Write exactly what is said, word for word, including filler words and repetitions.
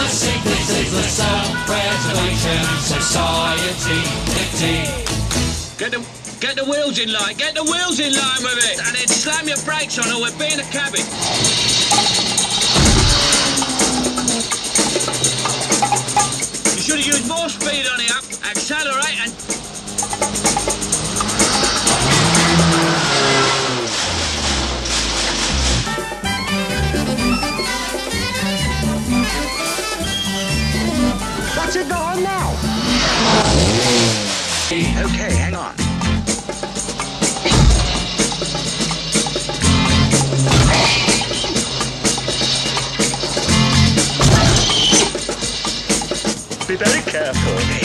classic. This is the Self-Preservation Society. Get the, get the wheels in line, get the wheels in line with it! And then slam your brakes on or we'll be in the cabin. You should have used more speed on the up, accelerate and... What's it going now? Okay, hang on. Be very careful.